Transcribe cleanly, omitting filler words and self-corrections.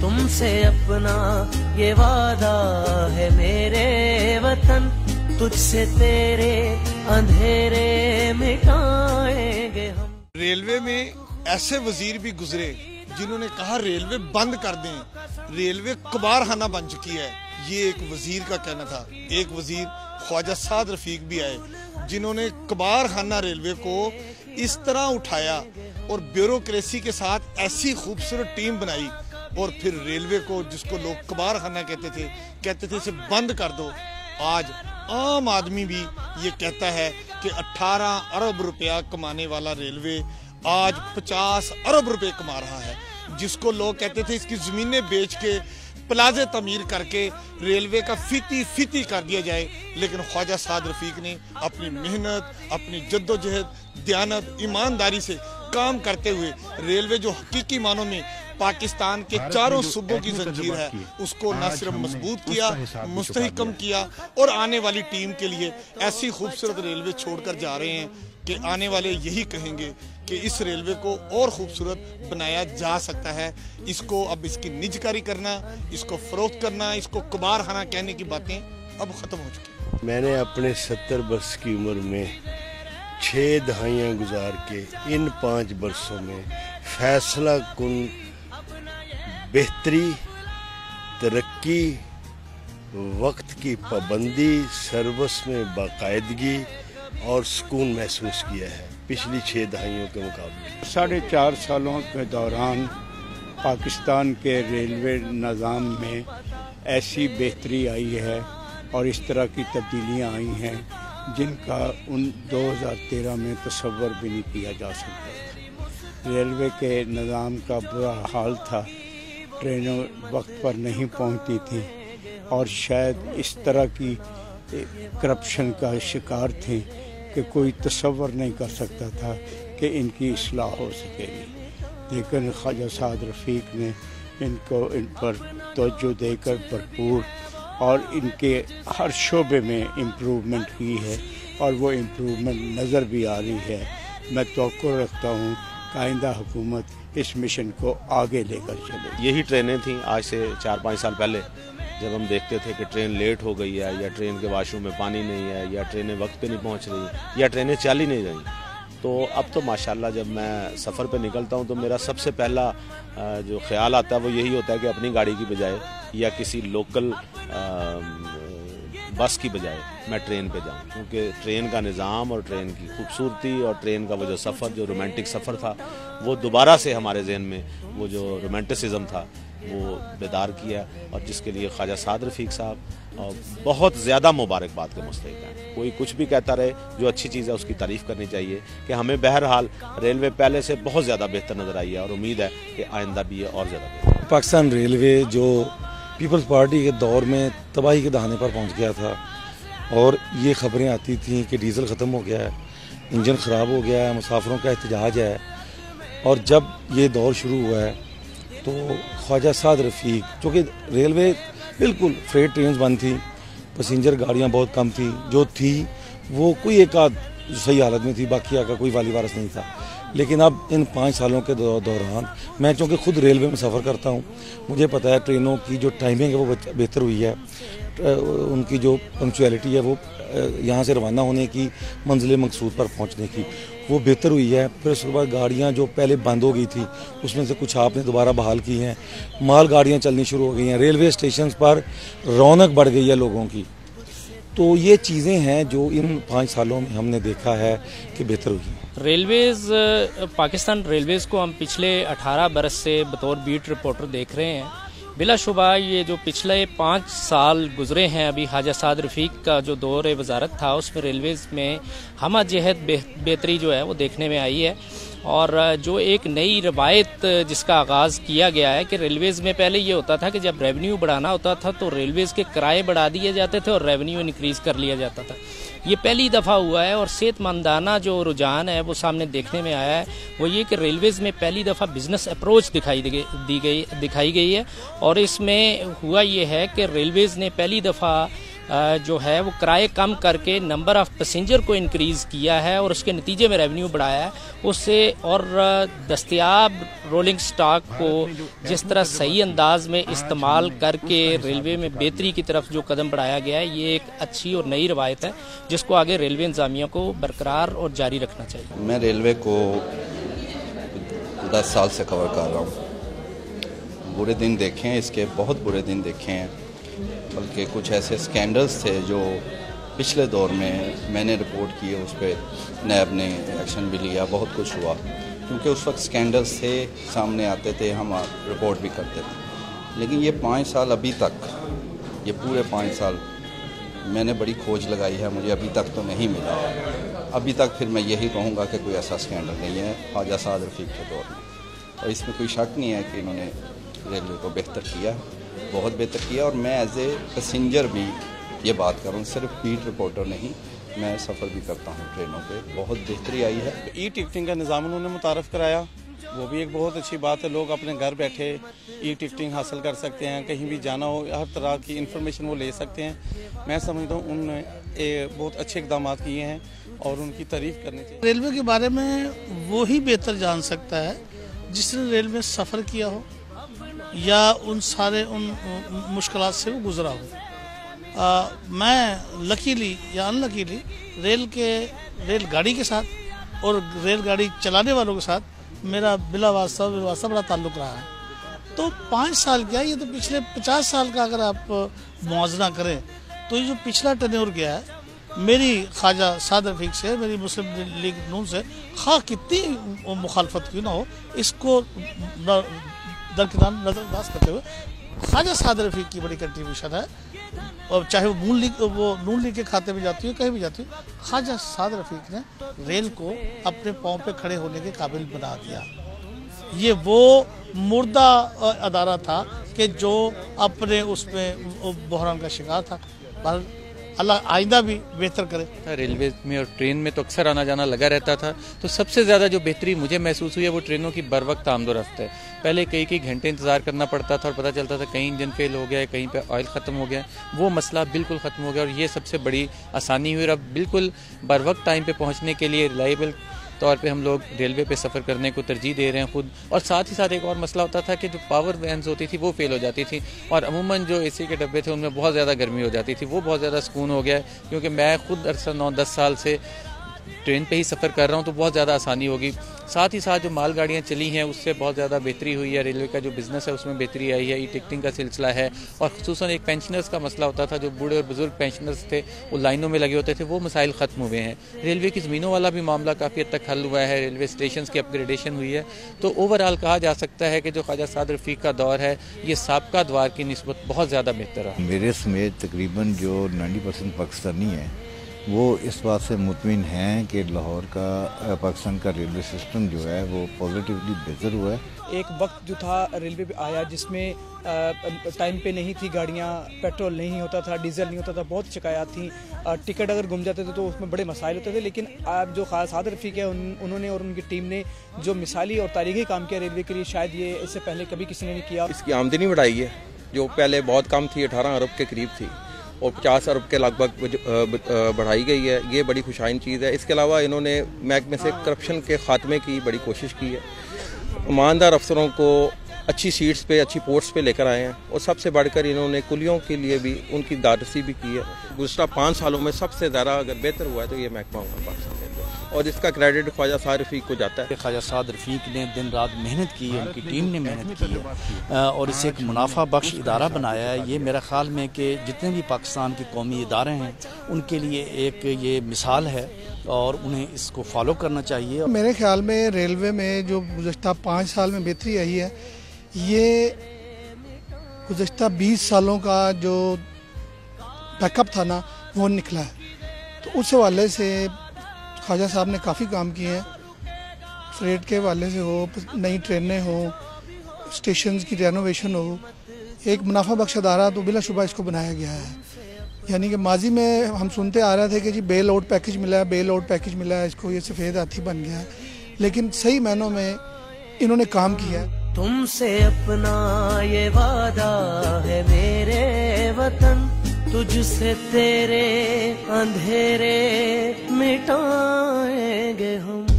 तुमसे अपना ये वादा है मेरे वतन, तुझसे तेरे अंधेरे मिटाएंगे हम। रेलवे में ऐसे वजीर भी गुजरे जिन्होंने कहा रेलवे बंद कर दें, रेलवे कबारखाना बन चुकी है, ये एक वजीर का कहना था। एक वजीर ख्वाजा साद रफीक भी आए जिन्होंने कबारखाना रेलवे को इस तरह उठाया और ब्यूरोक्रेसी के साथ ऐसी खूबसूरत टीम बनाई और फिर रेलवे को, जिसको लोग कबारखाना कहते थे इसे बंद कर दो। आज आम आदमी भी ये कहता है कि 18 अरब रुपया कमाने वाला रेलवे आज 50 अरब रुपए कमा रहा है। जिसको लोग कहते थे इसकी जमीनें बेच के प्लाजे तमीर करके रेलवे का फीती कर दिया जाए, लेकिन ख्वाजा साद रफीक ने अपनी मेहनत, अपनी जद्दोजहद, दयानत, ईमानदारी से काम करते हुए रेलवे जो हकीकी मानों में पाकिस्तान के चारों सूबों की जंजीर है उसको न सिर्फ मजबूत किया, मुस्तहकम किया और आने वाली टीम के लिए ऐसी खूबसूरत रेलवे छोड़कर जा रहे हैं कि आने वाले यही कहेंगे कि इस रेलवे को और खूबसूरत बनाया जा सकता है। इसको अब इसकी निजकारी करना, इसको फरोख्त करना, इसको कबारखाना कहने की बातें अब खत्म हो चुकी। मैंने अपने 70 वर्ष की उम्र में 6 दहाइयाँ गुजार के इन 5 वर्षों में फैसला कुन बेहतरी, तरक्की, वक्त की पाबंदी, सर्विस में बाकायदगी और सुकून महसूस किया है पिछली 6 दहाइयों के मुकाबले। 4.5 सालों के दौरान पाकिस्तान के रेलवे निज़ाम में ऐसी बेहतरी आई है और इस तरह की तब्दीलियां आई हैं जिनका 2013 में तसव्वुर भी नहीं किया जा सकता था। रेलवे के निज़ाम का बुरा हाल था, ट्रेनें वक्त पर नहीं पहुंचती थी और शायद इस तरह की करप्शन का शिकार थे कि कोई तसव्वुर नहीं कर सकता था कि इनकी इस्लाह हो सकेगी। लेकिन ख्वाजा साद रफीक ने इन पर तवज्जो देकर भरपूर और इनके हर शोबे में इम्प्रूवमेंट की है और वो इम्प्रूवमेंट नज़र भी आ रही है। मैं तवक्को रखता हूँ कि आइंदा हुकूमत इस मिशन को आगे लेकर चले। यही ट्रेनें थीं आज से 4-5 साल पहले जब हम देखते थे कि ट्रेन लेट हो गई है या ट्रेन के वाशरूम में पानी नहीं है या ट्रेनें वक्त पे नहीं पहुंच रही या ट्रेनें चल ही नहीं रही। तो अब तो माशाल्लाह जब मैं सफ़र पे निकलता हूं तो मेरा सबसे पहला जो ख्याल आता है वो यही होता है कि अपनी गाड़ी की बजाय या किसी लोकल बस की बजाय मैं ट्रेन पे जाऊं, क्योंकि ट्रेन का निज़ाम और ट्रेन की खूबसूरती और ट्रेन का वो जो सफ़र, जो रोमांटिक सफ़र था, वो दोबारा से हमारे जहन में वो जो रोमांटिसिज्म था वो बेदार किया और जिसके लिए ख्वाजा साद रफीक साहब बहुत ज़्यादा मुबारकबाद के मुस्तहिक हैं। कोई कुछ भी कहता रहे, जो अच्छी चीज़ है उसकी तारीफ़ करनी चाहिए कि हमें बहरहाल रेलवे पहले से बहुत ज़्यादा बेहतर नज़र आई है और उम्मीद है कि आइंदा भी ये और ज़्यादा बेहतर। पाकिस्तान रेलवे जो पीपल्स पार्टी के दौर में तबाही के दहाने पर पहुंच गया था और ये खबरें आती थीं कि डीज़ल ख़त्म हो गया है, इंजन ख़राब हो गया है, मुसाफिरों का एहतजाज है, और जब ये दौर शुरू हुआ है तो ख्वाजा साद रफीक, चूँकि रेलवे बिल्कुल फ्रेट ट्रेन बंद थी, पैसेंजर गाड़ियाँ बहुत कम थी, जो थी वो कोई एक आध सही हालत में थी, बाकी का कोई वाली वारस नहीं था। लेकिन अब इन 5 सालों के दौरान मैं चूँकि खुद रेलवे में सफ़र करता हूँ, मुझे पता है ट्रेनों की जो टाइमिंग है वो बेहतर हुई है, उनकी जो पंक्चुअलिटी है वो यहाँ से रवाना होने की, मंजिल मकसूद पर पहुँचने की, वो बेहतर हुई है। फिर उसके बाद गाड़ियाँ जो पहले बंद हो गई थी उसमें से कुछ आपने दोबारा बहाल की हैं, माल गाड़ियाँ चलनी शुरू हो गई हैं, रेलवे स्टेशन पर रौनक बढ़ गई है लोगों की। तो ये चीज़ें हैं जो इन 5 सालों में हमने देखा है कि बेहतर हुई है। रेलवेज़, पाकिस्तान रेलवेज़ को हम पिछले 18 बरस से बतौर बीट रिपोर्टर देख रहे हैं। बिलाशुबा ये जो पिछले 5 साल गुजरे हैं, अभी ख्वाजा साद रफीक का जो दौर वजारत था उसमें रेलवेज़ में हम जहद बेहतरी जो है वो देखने में आई है। और जो एक नई रवायत जिसका आगाज़ किया गया है कि रेलवेज़ में पहले ये होता था कि जब रेवेन्यू बढ़ाना होता था तो रेलवेज़ के किराए बढ़ा दिए जाते थे और रेवेन्यू इंक्रीज़ कर लिया जाता था। ये पहली दफ़ा हुआ है और सेहतमंदाना जो रुझान है वो सामने देखने में आया है, वो ये कि रेलवेज़ में पहली दफ़ा बिज़नेस अप्रोच दिखाई गई है। और इसमें हुआ ये है कि रेलवेज़ ने पहली दफ़ा जो है वो किराए कम करके नंबर ऑफ़ पैसेंजर को इंक्रीज़ किया है और उसके नतीजे में रेवेन्यू बढ़ाया है उससे, और दस्तयाब रोलिंग स्टॉक को जिस तरह सही अंदाज में इस्तेमाल करके रेलवे में बेहतरी की तरफ जो कदम बढ़ाया गया है, ये एक अच्छी और नई रवायत है जिसको आगे रेलवे इंतज़ामिया को बरकरार और जारी रखना चाहिए। मैं रेलवे को 10 साल से कवर कर रहा हूँ। बुरे दिन देखे हैं, इसके बहुत बुरे दिन देखे हैं, बल्कि कुछ ऐसे स्कैंडल्स थे जो पिछले दौर में मैंने रिपोर्ट किए, उस पर नैब ने एक्शन भी लिया, बहुत कुछ हुआ, क्योंकि उस वक्त स्कैंडल्स थे, सामने आते थे, हम रिपोर्ट भी करते थे। लेकिन ये 5 साल अभी तक, ये पूरे 5 साल मैंने बड़ी खोज लगाई है, मुझे अभी तक तो नहीं मिला। अभी तक फिर मैं यही कहूँगा कि कोई ऐसा स्कैंडल नहीं है ख्वाजा साद रफ़ीक के दौर में, और इसमें कोई शक नहीं है कि इन्होंने रेलवे को बेहतर किया, बहुत बेहतर किया। और मैं एज ए पैसेंजर भी ये बात करूँ, सिर्फ बीट रिपोर्टर नहीं, मैं सफ़र भी करता हूँ ट्रेनों पे, बहुत बेहतरी आई है। ई टिकटिंग का निज़ाम उन्होंने मुतारफ़ कराया, वो भी एक बहुत अच्छी बात है। लोग अपने घर बैठे ई टिकटिंग हासिल कर सकते हैं, कहीं भी जाना हो हर तरह की इन्फॉर्मेशन वो ले सकते हैं। मैं समझता हूँ उन्होंने बहुत अच्छे इक़दाम किए हैं और उनकी तारीफ़ करनी चाहिए। रेलवे के बारे में वो ही बेहतर जान सकता है जिसने रेलवे में सफ़र किया हो या उन सारे मुश्किलात से वो गुज़रा हो। मैं लकीली या अनलकीली रेलगाड़ी के साथ और रेलगाड़ी चलाने वालों के साथ मेरा बिला वास्ता बड़ा ताल्लुक़ रहा है। तो 5 साल क्या, ये तो पिछले 50 साल का अगर आप मुआवजा करें तो ये जो पिछला टर्नओवर गया है मेरी ख्वाजा साद रफ़ीक से, मेरी मुस्लिम लीग नून से, खा कितनी मुखालफत क्यों ना हो, इसको दरकिनार नज़रअंदाज करते हुए ख्वाजा साद रफ़ीक की बड़ी कंट्रीब्यूशन है, और चाहे वो नून लीग के खाते में जाती हो, कहीं भी जाती हो, ख्वाजा साद रफ़ीक ने रेल को अपने पाँव पे खड़े होने के काबिल बना दिया। ये वो मुर्दा अदारा था कि जो अपने उसमें बहरान का शिकार था, पर अल्लाह आइंदा भी बेहतर करे। रेलवे में और ट्रेन में तो अक्सर आना जाना लगा रहता था, तो सबसे ज़्यादा जो बेहतरी मुझे महसूस हुई है वो ट्रेनों की बर वक्त आमदोरफ्त है। पहले कई घंटे इंतज़ार करना पड़ता था और पता चलता था कहीं इंजन फेल हो गया है, कहीं पे ऑयल ख़त्म हो गया है, वो मसला बिल्कुल ख़त्म हो गया और ये सबसे बड़ी आसानी हुई। और अब बिल्कुल बर वक्त टाइम पे पहुँचने के लिए रिलायबल तौर पे हम लोग रेलवे पे सफ़र करने को तरजीह दे रहे हैं खुद। और साथ ही साथ एक और मसला होता था कि जो पावर वैन्स होती थी वो फेल हो जाती थी, और अमूमन जो एसी के डब्बे थे उनमें बहुत ज़्यादा गर्मी हो जाती थी, वो बहुत ज़्यादा सुकून हो गया है। क्योंकि मैं खुद अरसा 9-10 साल से ट्रेन पे ही सफ़र कर रहा हूँ, तो बहुत ज़्यादा आसानी होगी। साथ ही साथ जो मालगाड़ियाँ चली हैं उससे बहुत ज़्यादा बेहतरी हुई है, रेलवे का जो बिज़नेस है उसमें बेहतरी आई है, ई टिकटिंग का सिलसिला है, और ख़ुसूसन एक पेंशनर्स का मसला होता था, जो बूढ़े और बुज़ुर्ग पेंशनर्स थे वो लाइनों में लगे होते थे, वो मसाइल ख़त्म हुए हैं। रेलवे की ज़मीनों वाला भी मामला काफ़ी हद तक हल हुआ है, रेलवे स्टेशन की अपग्रेडेशन हुई है। तो ओवरऑल कहा जा सकता है कि जो ख्वाजा साद रफ़ीक का दौर है ये साबका दौर की निस्बत बहुत ज़्यादा बेहतर है। मेरे समेत तकरीबन जो 90% पाकिस्तानी हैं वो इस बात से मुतमिन हैं कि लाहौर का पाकिस्तान का रेलवे सिस्टम जो है वो पॉजिटिवली बेहतर हुआ है। एक वक्त जो था रेलवे पे आया जिसमें टाइम पे नहीं थी गाड़ियाँ, पेट्रोल नहीं होता था, डीजल नहीं होता था, बहुत शिकायत थी, टिकट अगर गुम जाते थे तो उसमें बड़े मसाइल होते थे। लेकिन अब जो ख्वाजा साद रफ़ीक है उन्होंने और उनकी टीम ने जो मिसाली और तारीख़ी काम किया रेलवे के लिए, शायद ये इससे पहले कभी किसी ने नहीं किया। इसकी आमदनी बढ़ाई है जो पहले बहुत कम थी, 18 अरब के करीब थी और 50 अरब के लगभग बढ़ाई गई है, ये बड़ी खुशाइन चीज़ है। इसके अलावा इन्होंने महकमे से करप्शन के ख़ात्मे की बड़ी कोशिश की है, ईमानदार अफसरों को अच्छी सीट्स पे, अच्छी पोस्ट्स पे लेकर आए हैं, और सबसे बढ़कर इन्होंने कुलियों के लिए भी उनकी दारसी भी की है। गुज़श्ता 5 सालों में सबसे ज़्यादा अगर बेहतर हुआ है तो ये महकमा हुआ पाकिस्तान के अंदर, और इसका क्रेडिट ख्वाजा साद रफ़ीक को जाता है। ख्वाजा साद रफ़ीक ने दिन रात मेहनत की है, उनकी टीम ने मेहनत की है और इसे एक मुनाफा बख्श इदारा बनाया है। ये मेरा ख्याल में कि जितने भी पाकिस्तान के कौमी इदारे हैं उनके लिए एक ये मिसाल है और उन्हें इसको फॉलो करना चाहिए। मेरे ख्याल में रेलवे में जो गुज़श्ता 5 साल में बेहतरी आई है, ये गुज़श्ता 20 सालों का जो बैकअप था ना वो निकला है। तो उस हवाले से ख्वाजा साहब ने काफ़ी काम किए हैं, फ्रेट के हवाले से हो, नई ट्रेनें हो, स्टेशंस की रेनोवेशन हो, एक मुनाफा बख्श अदारा तो बिलाशुबा इसको बनाया गया है। यानी कि माजी में हम सुनते आ रहे थे कि जी बेल आउट पैकेज मिला है, बेल आउट पैकेज मिला है, इसको ये सफ़ेद हाथी बन गया है, लेकिन सही मायनों में इन्होंने काम किया है। तुमसे अपना ये वादा है मेरे वतन, तुझसे तेरे अंधेरे मिटाएंगे हम।